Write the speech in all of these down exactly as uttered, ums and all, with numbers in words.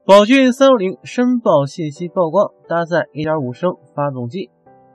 宝骏三六零申报信息曝光，搭载 一点五 升发动机。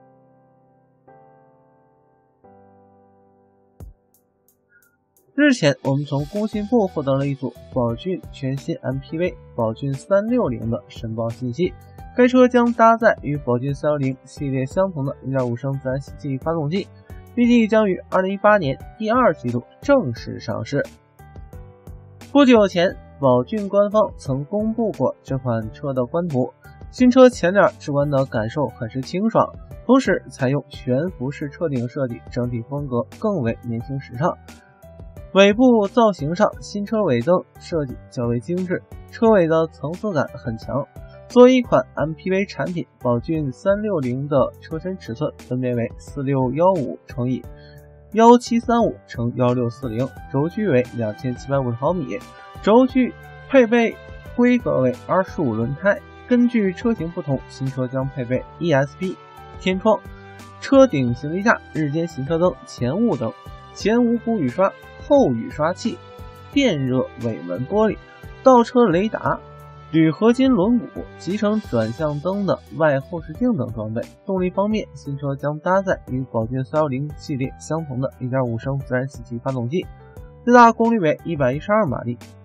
日前，我们从工信部获得了一组宝骏全新 M P V 宝骏三六零的申报信息。该车将搭载与宝骏三六零系列相同的 一点五 升自然吸气发动机，预计将于二零一八年第二季度正式上市。不久前，宝骏官方曾公布过这款车的官图，新车前脸直观的感受很是清爽，同时采用悬浮式车顶设计，整体风格更为年轻时尚。尾部造型上，新车尾灯设计较为精致，车尾的层次感很强。作为一款 M P V 产品，宝骏三六零的车身尺寸分别为四六一五乘以一七三五乘一六四零，轴距为两千七百五十毫米，轴距配备规格为二十五轮胎。根据车型不同，新车将配备 E S P 天窗、车顶行李架、日间行车灯、前雾灯、前无骨雨刷、后雨刷器、电热尾门玻璃、倒车雷达、铝合金轮毂、集成转向灯的外后视镜等装备。动力方面，新车将搭载与宝骏三六零系列相同的 一点五 升自然吸气发动机，最大功率为一百一十二马力，